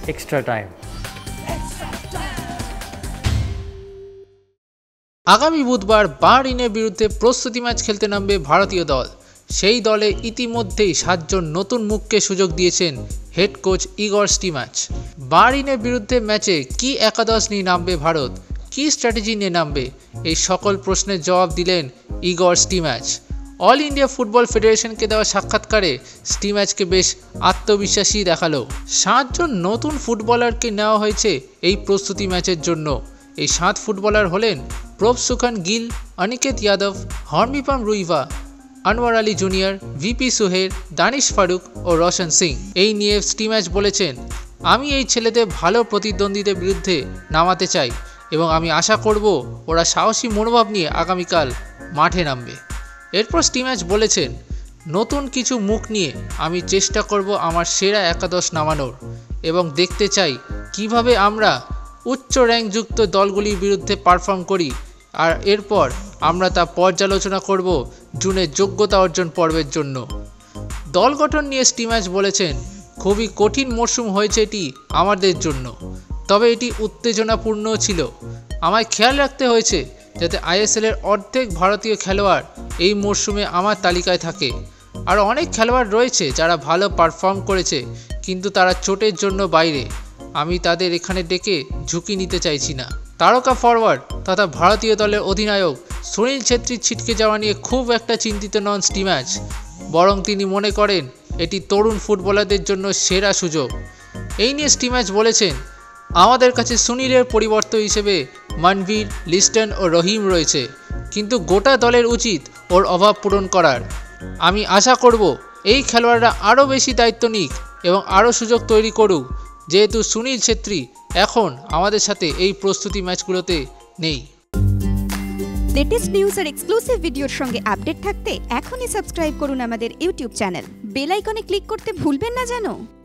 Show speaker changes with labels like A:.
A: extra time.
B: আগামী বুধবার বাহরিনের বিরুদ্ধে প্রস্তুতি ম্যাচ খেলতে নামবে ভারতীয় দল। সেই দলে ইতিমধ্যেই 7 জন নতুন মুখকে সুযোগ দিয়েছেন হেড কোচ ইগর স্টিম্যাচ। বাহরিনের বিরুদ্ধে ম্যাচে কি একাদশ নিয়ে নামবে ভারত, কি স্ট্র্যাটেজি নিয়ে নামবে, এই সকল প্রশ্নের জবাব দিলেন Igor Stimac. All India football ফেডারেশনকে দেওয়া সাক্ষাৎকারে স্টিম্যাচকে বেশ আত্মবিশ্বাসী দেখালো। 7 জন নতুন ফুটবলারকে নেওয়া হয়েছে এই প্রস্তুতি ম্যাচের জন্য। এই 7 ফুটবলার হলেন Prabhsukhan Gill, Aniket Yadav, Hormipam Ruivah, Anwar Ali junior, V P Suhair, Danish Farooq ও রোশন সিং। এই নিয়ে স্টিম্যাচ বলেছেন, আমি এই ছেলেদের ভালো প্রতিদ্বন্দ্বীদের বিরুদ্ধে নামাতে চাই এবং আমি আশা করব ওরা সাহসী মনোভাব নিয়ে আগামীকাল মাঠে নামবে। এরপর স্টিম্যাচ বলেছেন, নতুন কিছু মুখ নিয়ে আমি চেষ্টা করব আমার সেরা একাদশ নামানোর এবং দেখতে চাই কিভাবে আমরা উচ্চ র্যাঙ্কযুক্ত দলগুলির বিরুদ্ধে পারফর্ম করি, আর এরপর আমরা তা পর্যালোচনা করব জুনে যোগ্যতা অর্জন পর্বের জন্য। দল গঠন নিয়ে স্টিম্যাচ বলেছেন, খুবই কঠিন মরশুম হয়েছে এটি আমাদের জন্য, তবে এটি উত্তেজনাপূর্ণও ছিল। আমায় খেয়াল রাখতে হয়েছে যাতে আইএসএলের অর্ধেক ভারতীয় খেলোয়াড় এই মরশুমে আমার তালিকায় থাকে। আর অনেক খেলোয়াড় রয়েছে যারা ভালো পারফর্ম করেছে কিন্তু তারা চোটের জন্য বাইরে। আমি তাদের এখানে ডেকে ঝুঁকি নিতে চাইছি না। তারকা ফরওয়ার্ড তথা ভারতীয় দলের অধিনায়ক সুনীল ছেত্রীর ছিটকে যাওয়া নিয়ে খুব একটা চিন্তিত নন স্টিম্যাচ, বরং তিনি মনে করেন এটি তরুণ ফুটবলারদের জন্য সেরা সুযোগ। এই নিয়ে স্টিম্যাচ বলেছেন, আমাদের কাছে সুনীলের পরিবর্তন হিসেবে মনভীর, লিস্টন ও রহিম রয়েছে, কিন্তু গোটা দলের উচিত ওর অভাব পূরণ করার। আমি আশা করব এই খেলোয়াড়রা আরও বেশি দায়িত্ব নিক এবং আরও সুযোগ তৈরি করুক, যেহেতু সুনীল ছেত্রী এখন আমাদের সাথে এই প্রস্তুতি ম্যাচগুলোতে নেই।
C: লেটেস্ট নিউজ আর এক্সক্লুসিভ ভিডিওর সঙ্গে আপডেট থাকতে এখনই সাবস্ক্রাইব করুন আমাদের ইউটিউব চ্যানেল। বেল আইকনে ক্লিক করতে ভুলবেন না যেন।